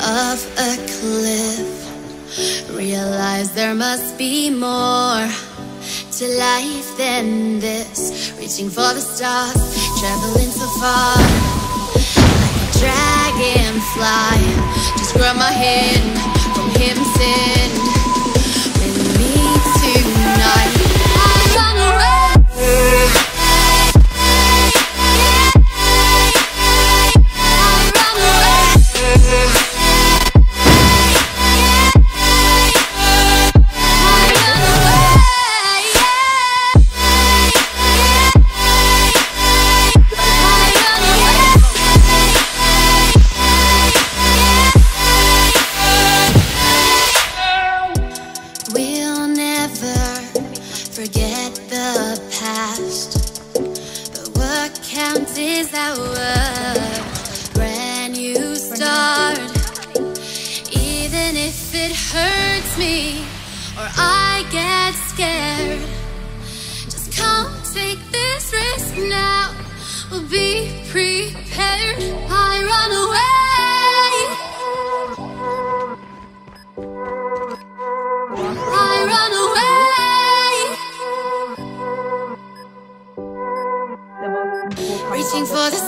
of a cliff. Realize there must be more to life than this. Reaching for the stars, traveling so far, like a dragonfly. Just grab my hand from heaven's send with me tonight. I run away. Forget the past, but what counts is our brand new start. Even if it hurts me or I get scared, just come take this risk now. We'll be prepared. I run away. I run away. Reaching for the